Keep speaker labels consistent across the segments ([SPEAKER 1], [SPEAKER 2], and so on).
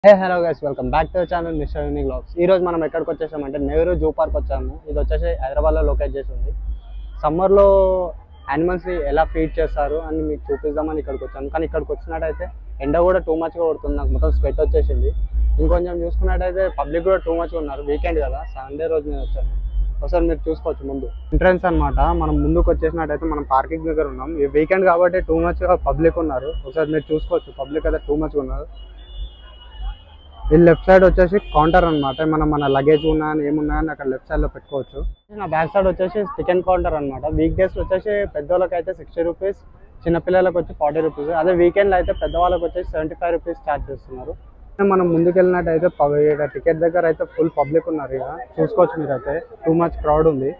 [SPEAKER 1] Hello guys, welcome back to channel mister unique vlogs. ఈ రోజు మనం ఎక్కడికి వచ్చేసామంటే నెహ్రూ జూ పార్క్ వచ్చాము. ఇది వచ్చేసి హైదరాబాద్లో లొకేట్ చేసి ఉంది. సమ్మర్లో యానిమల్స్ని ఎలా ఫీడ్ చేస్తారు అని మీకు చూపిద్దామని ఇక్కడికి వచ్చాను. కానీ ఇక్కడికి వచ్చినట్టయితే ఎండ కూడా టూ మచ్గా కొడుతుంది, నాకు మొత్తం స్వెట్ వచ్చేసింది. ఇంకొంచెం చూసుకున్నట్టయితే పబ్లిక్ కూడా టూ మచ్గా ఉన్నారు. వీకెండ్ కదా, సండే రోజు నేను వచ్చాను. ఒకసారి మీరు చూసుకోవచ్చు. ముందు ఎంట్రన్స్ అనమాట. మనం ముందుకు వచ్చేసినట్టయితే మనం పార్కింగ్ దగ్గర ఉన్నాం. ఈ వీకెండ్ కాబట్టి టూ మచ్గా పబ్లిక్ ఉన్నారు. ఒకసారి మీరు చూసుకోవచ్చు, పబ్లిక్ అయితే టూ మచ్గా ఉన్నారు. ఈ లెఫ్ట్ సైడ్ వచ్చేసి కౌంటర్ అనమాట. మనం మన లగేజ్ ఉన్నాయని ఏమున్నాయని అక్కడ లెఫ్ట్ సైడ్ లో పెట్టుకోవచ్చు. నా బ్యాక్ సైడ్ వచ్చేసి టికెట్ కౌంటర్ అనమాట. వీక్ డేస్ వచ్చేసి పెద్దవాళ్ళకి అయితే 60 రూపీస్, చిన్నపిల్లలకు వచ్చి 40 రూపీస్. అదే వీకెండ్ అయితే పెద్దవాళ్ళకి వచ్చేసి 75 రూపీస్ ఛార్జ్ చేస్తున్నారు. మనం ముందుకు వెళ్ళినట్టయితే టికెట్ దగ్గర అయితే ఫుల్ పబ్లిక్ ఉన్నారు. ఇక చూసుకోవచ్చు మీరు, అయితే టూ మచ్ క్రౌడ్ ఉంది.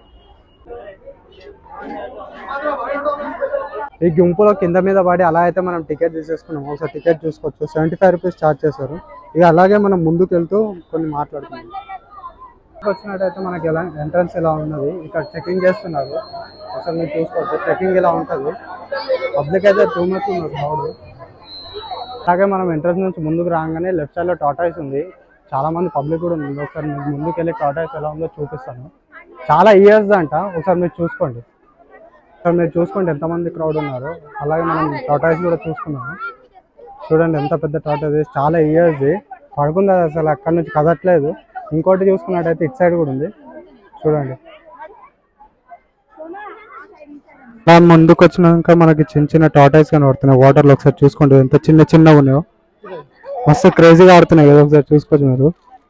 [SPEAKER 1] ఈ గుంపులో కింద మీద పడి అలా అయితే మనం టికెట్ తీసేసుకున్నాం. ఒకసారి టికెట్ చూసుకోవచ్చు, 75 రూపీస్ ఛార్జ్ చేశారు. ఇక అలాగే మనం ముందుకు వెళ్తూ కొన్ని మాట్లాడుతున్నాం. వచ్చినట్టయితే మనకి ఎలా ఎంట్రన్స్ ఇలా ఉన్నది. ఇక్కడ చెకింగ్ చేస్తున్నారు. ఒకసారి మీరు చూసుకోవచ్చు, చెకింగ్ ఇలా ఉంటుంది. పబ్లిక్ అయితే టూ మచ్ ఉన్నారు క్రౌడ్. అలాగే మనం ఎంట్రన్స్ నుంచి ముందుకు రాగానే లెఫ్ట్ సైడ్ లో టాటాయిస్ ఉంది. చాలా మంది పబ్లిక్ కూడా ఉంది. ఒకసారి ముందుకు వెళ్ళి టాటాయిస్ ఎలా ఉందో చూపిస్తాను. చాలా ఇయర్స్ అంట. ఒకసారి మీరు చూసుకోండి. మీరు చూసుకోండి ఎంతమంది క్రౌడ్ ఉన్నారు. అలాగే మనం టాటాయిస్ కూడా చూసుకున్నాము. చూడండి ఎంత పెద్ద టాటాయిస్, చాలా ఇయర్స్ది. పడుకుంది అసలు, అక్కడ నుంచి కదట్లేదు. ఇంకోటి చూసుకున్నట్టయితే ఇటు సైడ్ కూడా ఉంది. చూడండి, మనం ముందుకు వచ్చినాక మనకి చిన్న చిన్న టాటాయిస్ కనబడుతున్నాయి వాటర్లో. ఒకసారి చూసుకోండి ఎంత చిన్న చిన్నగా ఉన్నాయో. మస్తు క్రేజీగా ఆడుతున్నాయి కదా, ఒకసారి చూసుకోవచ్చు మీరు.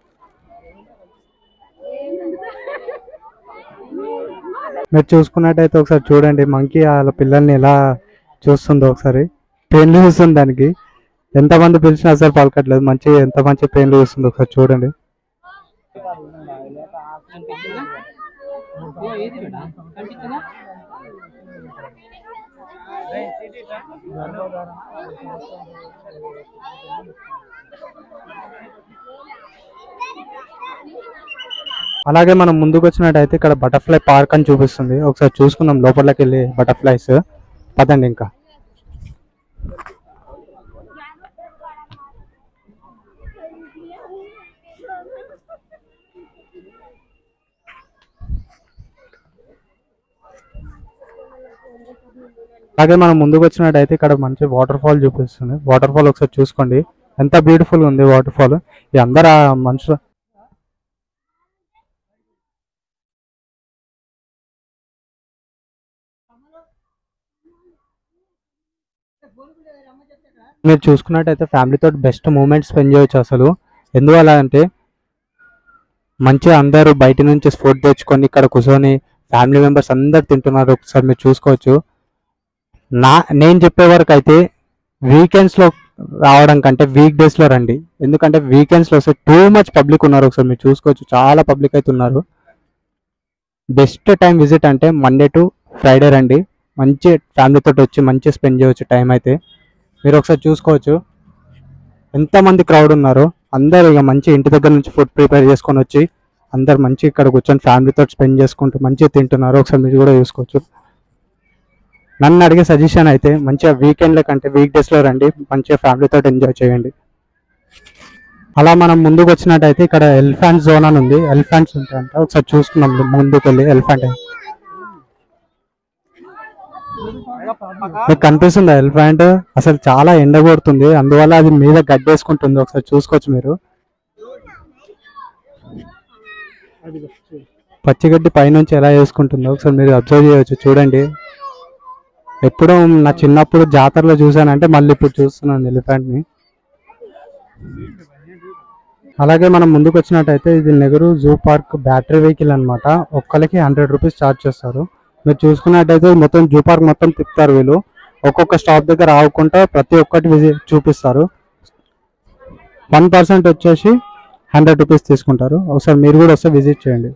[SPEAKER 1] మీరు చూసుకున్నట్టయితే ఒకసారి చూడండి, మంకీ వాళ్ళ పిల్లల్ని ఎలా చూస్తుందో. ఒకసారి పెయిన్లు చూస్తుంది దానికి. ఎంతమంది పిలిచినా అసలు పలకట్లేదు. ఎంత మంచి పెయిన్లు చూస్తుందో ఒకసారి చూడండి. అలాగే మనం ముందుకు వచ్చినట్టయితే ఇక్కడ బటర్ఫ్లై పార్క్ అని చూపిస్తుంది. ఒకసారి చూసుకుందాం లోపలికి వెళ్ళి బటర్ఫ్లైస్. పదండి ఇంకా. అలాగే మనం ముందుకు వచ్చినట్టయితే ఇక్కడ మంచి వాటర్ ఫాల్ చూపిస్తుంది. వాటర్ ఫాల్ ఒకసారి చూసుకోండి, ఎంత బ్యూటిఫుల్ ఉంది వాటర్ ఫాల్. ఈ అందరు మనుషులు మీరు చూసుకున్నట్టయితే ఫ్యామిలీతో బెస్ట్ మూమెంట్ స్పెండ్ చేయొచ్చు అసలు. ఎందువల్ల అంటే మంచిగా అందరూ బయట నుంచి ఫుడ్ తెచ్చుకొని ఇక్కడ కూర్చొని ఫ్యామిలీ మెంబర్స్ అందరు తింటున్నారు. ఒకసారి మీరు చూసుకోవచ్చు. నేను చెప్పే వరకు అయితే వీకెండ్స్లో రావడం కంటే వీక్ డేస్లో రండి. ఎందుకంటే వీకెండ్స్లో వస్తే టూ మచ్ పబ్లిక్ ఉన్నారు. ఒకసారి మీరు చూసుకోవచ్చు, చాలా పబ్లిక్ అయితే ఉన్నారు. బెస్ట్ టైం విజిట్ అంటే మండే టు ఫ్రైడే రండి. మంచి ఫ్యామిలీతో వచ్చి మంచిగా స్పెండ్ చేయవచ్చు టైం అయితే. మీరు ఒకసారి చూసుకోవచ్చు ఎంతమంది క్రౌడ్ ఉన్నారో. అందరు ఇక మంచి ఇంటి దగ్గర నుంచి ఫుడ్ ప్రిపేర్ చేసుకొని వచ్చి అందరు మంచి ఇక్కడ కూర్చొని ఫ్యామిలీతో స్పెండ్ చేసుకుంటూ మంచిగా తింటున్నారు. ఒకసారి మీరు కూడా చూసుకోవచ్చు. నన్ను అడిగే సజెషన్ అయితే మంచిగా వీకెండ్ల కంటే వీక్ డేస్లో రండి, మంచిగా ఫ్యామిలీతో ఎంజాయ్ చేయండి. అలా మనం ముందుకు వచ్చినట్టయితే ఇక్కడ ఎలిఫెంట్ జోన్ అని ఉంది. ఎలిఫెంట్స్ ఉంటాయంట. ఒకసారి చూసుకున్నాం ముందుకు వెళ్ళి. ఎలిఫెంట్ మీకు కనిపిస్తుందా? ఎలిఫెంట్ అసలు చాలా ఎండ కొడుతుంది, అందువల్ల అది మీద గడ్డేసుకుంటుంది. ఒకసారి చూసుకోవచ్చు మీరు. పచ్చిగడ్డి పైనుంచి ఎలా వేసుకుంటుందో ఒకసారి మీరు అబ్జర్వ్ చేయవచ్చు. చూడండి, ఎప్పుడో నా చిన్నప్పుడు జాతరలో చూసానంటే మళ్ళీ ఇప్పుడు చూస్తున్నాను ఎలిఫెంట్ని. అలాగే మనం ముందుకు వచ్చినట్టయితే ఇది Nehru zoo park battery vehicle అనమాట. ఒక్కరికి 100 రూపీస్ ఛార్జ్ చేస్తారు. మీరు చూసుకున్నట్టయితే మొత్తం జూ పార్క్ మొత్తం తిప్పుతారు వీళ్ళు. ఒక్కొక్క స్టాప్ దగ్గర ఆగుకుంటా ప్రతి ఒక్కటి చూపిస్తారు. 1% వచ్చేసి 100 రూపీస్ తీసుకుంటారు. ఒకసారి మీరు కూడా వస్తే విజిట్ చేయండి.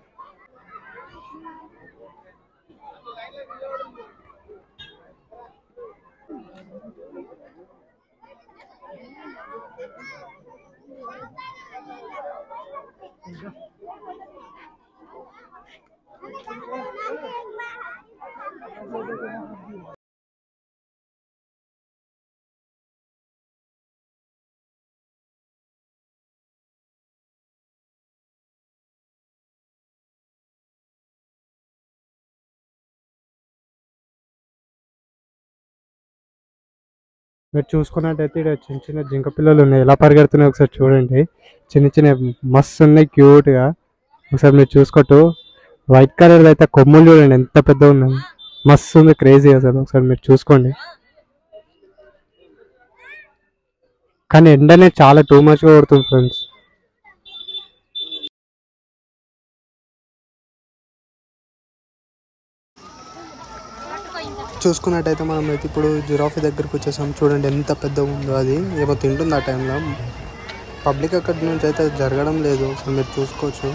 [SPEAKER 1] మీరు చూసుకున్నట్టయితే ఇక్కడ చిన్న చిన్న జింక పిల్లలు ఉన్నాయి, ఎలా పరిగెడుతున్నాయి ఒకసారి చూడండి. చిన్న చిన్న మస్తు ఉన్నాయి క్యూట్గా. ఒకసారి మీరు చూసుకోవచ్చు, వైట్ కలర్ అయితే కొమ్ములు చూడండి ఎంత పెద్దగా ఉన్నాయి, మస్తు ఉంది, క్రేజీ అసలు. ఒకసారి మీరు చూసుకోండి. కానీ ఎండనే చాలా టూ మచ్గా కొడుతుంది ఫ్రెండ్స్. చూసుకున్నట్టయితే మనం అయితే ఇప్పుడు జిరాఫీ దగ్గరికి వచ్చేసాం. చూడండి ఎంత పెద్దగా ఉందో, అది ఏమో తింటుంది ఆ టైంలో. పబ్లిక్ అక్కడి నుంచి అయితే జరగడం లేదు, అసలు మీరు చూసుకోవచ్చు.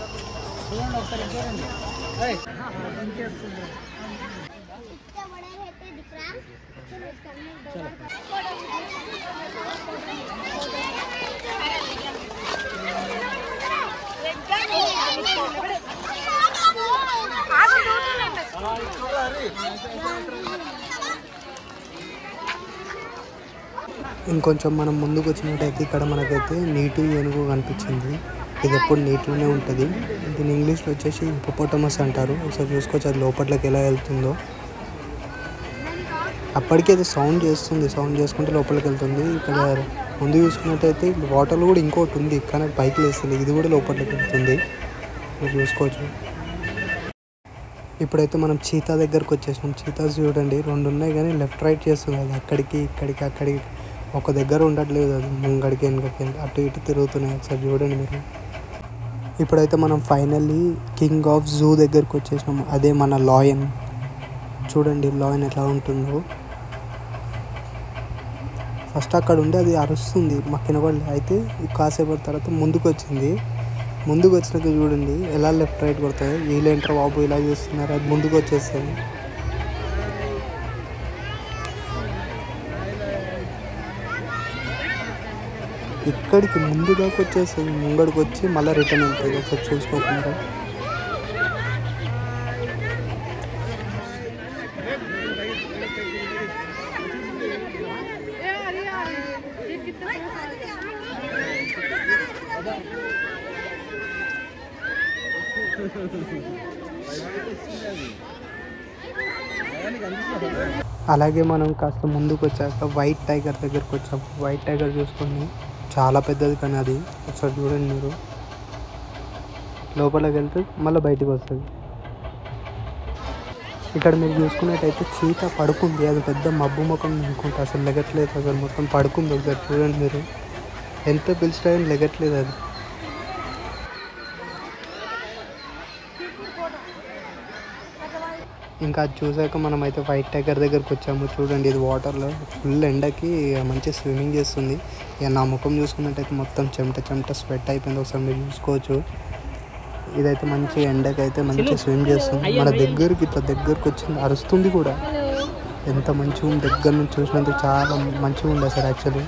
[SPEAKER 1] ఇంకొంచెం మనం ముందుకు వచ్చినట్టయితే ఇక్కడ మనకైతే నీటి ఏనుగు కనిపించింది. ఇది ఎప్పుడు నీటిలోనే ఉంటుంది. దీని ఇంగ్లీష్లో వచ్చేసి హిప్పోపోటమస్ అంటారు. ఒకసారి చూసుకోవచ్చు అది లోపట్లోకి ఎలా వెళ్తుందో. అప్పటికి అది సౌండ్ చేస్తుంది, సౌండ్ చేసుకుంటే లోపలికి వెళ్తుంది. ఇక్కడ ముందు చూసుకున్నట్టయితే వాటర్లో కూడా ఇంకోటి ఉంది, కానీ పైకి లేస్తుంది, ఇది కూడా లోపలికి వెళ్తుంది, మీరు చూసుకోవచ్చు. ఇప్పుడైతే మనం చీతా దగ్గరకు వచ్చేసాం. చీతాస్ చూడండి 2 ఉన్నాయి, కానీ లెఫ్ట్ రైట్ చేస్తుంది, అది అక్కడికి అక్కడికి ఒక దగ్గర ఉండట్లేదు, అది ముంగడికి వెనకకి అటు ఇటు తిరుగుతున్నాయి. ఒకసారి చూడండి మీరు. ఇప్పుడైతే మనం ఫైనల్లీ కింగ్ ఆఫ్ జూ దగ్గరకు వచ్చేసినాము, అదే మన లాయన్. చూడండి లాయన్ ఎట్లా ఉంటుందో. ఫస్ట్ అక్కడ ఉండి అది అరుస్తుంది, మాకు వినపడలేదు. అయితే కాసేపటి తర్వాత ముందుకు వచ్చింది. ముందుకు వచ్చినాక చూడండి ఎలా లెఫ్ట్ రైట్ కొడతాయి. వీళ్ళేంటారు బాబు ఇలా చూస్తున్నారు, అది ముందుకు వచ్చేస్తుంది. ఇక్కడికి ముందు దాకా వచ్చేస్తుంది, ముంగడికి వచ్చి మళ్ళీ రిటర్న్ వెళ్తుంది. ఒకసారి చూసుకోకుండా అలాగే మనం కాస్త ముందుకు వచ్చాక వైట్ టైగర్ దగ్గరికి వచ్చాం. వైట్ టైగర్ చూసుకొని చాలా పెద్దది, కానీ అది ఒకసారి చూడండి మీరు. లోపలికి వెళ్తే మళ్ళీ బయటకు వస్తుంది. ఇక్కడ మీరు చూసుకున్నట్టయితే చీత పడుకుంది, అది పెద్ద మబ్బు ముఖం అనుకుంటా, అసలు లెగట్లేదు, అసలు మొత్తం పడుకుంది. ఒకసారి చూడండి మీరు, ఎంత పిలిచినా లెగట్లేదు అది. ఇంకా అది చూసాక మనం అయితే వైట్ టైగర్ దగ్గరికి వచ్చాము. చూడండి ఇది వాటర్లో ఫుల్ ఎండకి మంచి స్విమ్మింగ్ చేస్తుంది. ఇక నా ముఖం చూసుకున్నట్టయితే మొత్తం చెమట స్వెట్ అయిపోయింది, ఒకసారి మీరు చూసుకోవచ్చు. ఇదైతే మంచి ఎండకి అయితే మంచిగా స్విమ్ చేస్తుంది. మన దగ్గరికి ఇట్లా దగ్గరకు వచ్చింది, అరుస్తుంది కూడా. ఎంత మంచిగా ఉంది, దగ్గర నుంచి చూసినందుకు చాలా మంచిగా ఉంది అసలు యాక్చువల్లీ.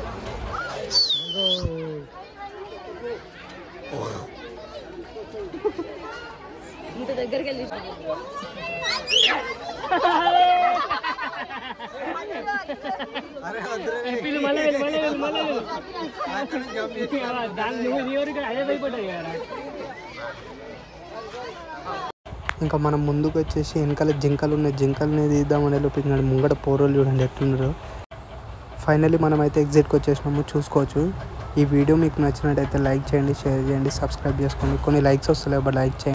[SPEAKER 1] ఇంకా మనం ముందుకు వచ్చేసి వెనకాల జింకలు ఉన్నాయి, జింకలని తీద్దామని వెళ్ళిపోయినాడు. ముంగడ పోరోలు చూడండి ఎట్లున్నారో. ఫైనల్లీ మనం అయితే ఎగ్జిట్కి వచ్చేసినాము, చూసుకోవచ్చు. ఈ వీడియో మీకు నచ్చినట్టయితే లైక్ చేయండి, షేర్ చేయండి, సబ్స్క్రైబ్ చేసుకోండి. కొన్ని లైక్స్ వస్తలేవు, బట్ లైక్ చేయండి.